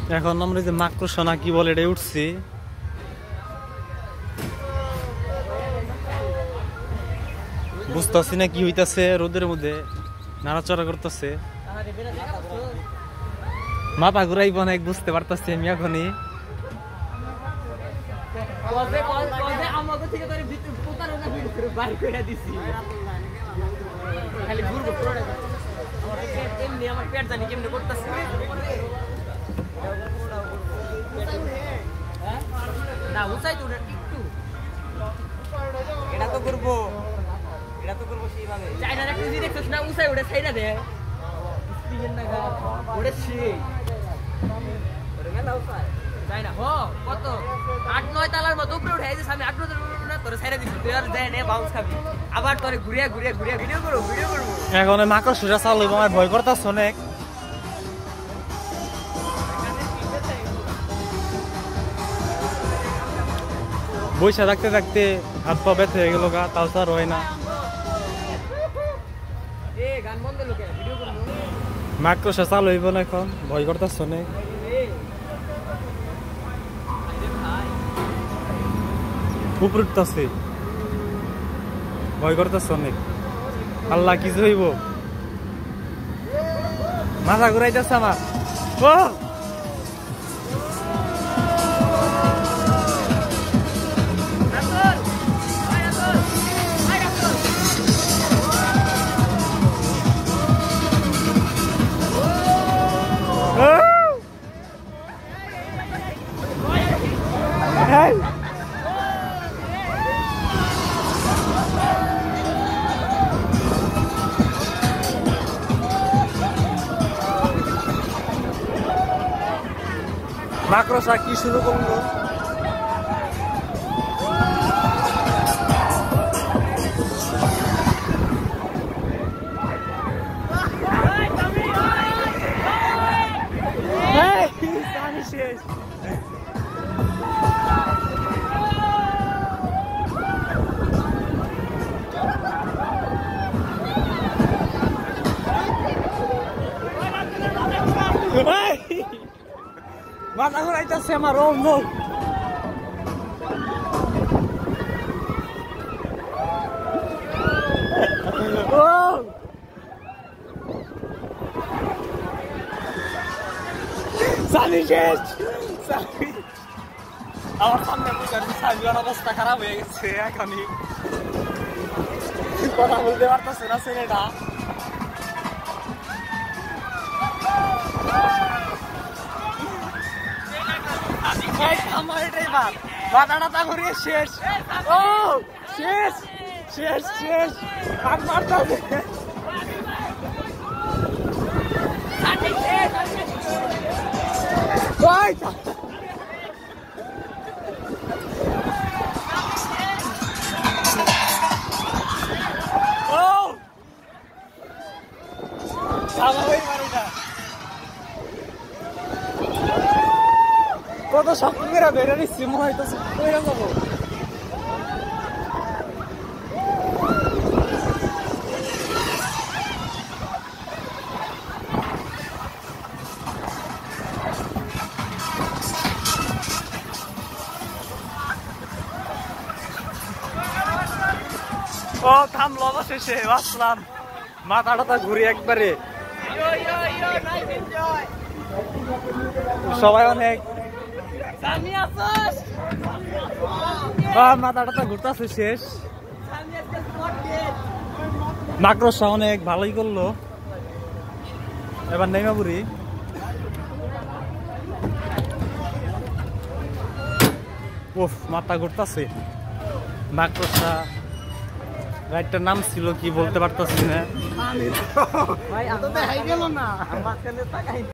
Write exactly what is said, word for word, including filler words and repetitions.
এখন আমরা যে মাকড়সা না কি বলে এটা উঠছি, বুঝতেছি না কি হইতাছে। রোদের মধ্যে নাড়াচড়া করতেছে, মাথা ঘুরাইব অনেক, বুঝতে পারতেছি আমি এখনই। এটা তো করবো, এটা তো করবো সেইভাবে। চাইনার একটা জিনিস দেখছিস না, উঁচাই ওটা ছাইড়া দে, স্প্রিংয়ের নাগা ওটা সেই ওটা মেলা উঁচাই চাইনা। হ কত আট নয় তালার মতো উপরে উঠে আইছিস, আমি আট নয় তালার উপরে না তোরে ছাইড়া দিচ্ছি, তুই আর যায় না বাউন্স খাবি, আবার তোরে ঘুরিয়া ঘুরিয়া ঘুরিয়া ভিডিও করবো ভিডিও করবো। এখন মাকড়সা চালু হইব, আমার ভয় করতেছে অনেক। বৈশা থাকতে থাকতে হাত পা ব্যথা হয়ে গেল গা, তাও তো আর হয় না। মাকড়সা চালু হইব না, এখন ভয় করতেছে অনেক। উপরে উঠতেছে, ভয় করতেছে অনেক। আল্লাহ কিছু হইব, মাথা ঘুরাইতেছে আমার। ও মাকড়সা কি শুরু করলো? শেষ মাথা ঘুরাইতেছে আমার। ও নো, সানি শেষ। আমার সামনে সানির অবস্থা খারাপ হয়ে গেছে, এখনই কথা বলতে পারতেছে না ছেলেটা। আমার এটাই বাদ, মাথাটা তা ঘুরিয়ে শেষ। ও শেষ শেষ শেষ আর মারতে কত শক্ত করে বেড়ে নিচ্ছি, মনে হইতেছে হয়ে যাবো। ও থামলো অবশেষে, বাঁচলাম। মাথাটা তা ঘুরি একবারে, সবাই অনেক মাথাটা তা ঘুরতেছে শেষ। মাকড়সা অনেক ভালোই করলো। এবার নেইমাপুরি উফ, মাথা ঘুরতেছে। মাকড়সা রাইডটার নাম ছিল কি বলতে পারতেছি না।